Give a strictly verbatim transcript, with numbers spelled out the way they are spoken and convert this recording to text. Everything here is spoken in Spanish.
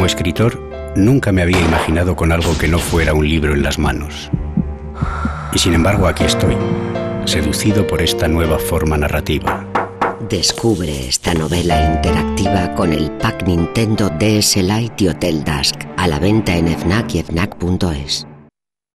escritor, nunca me había imaginado con algo que no fuera un libro en las manos. Y sin embargo aquí estoy, seducido por esta nueva forma narrativa. Descubre esta novela interactiva con el pack Nintendo D S Lite y Hotel Dusk, a la venta en Fnac y Fnac punto es.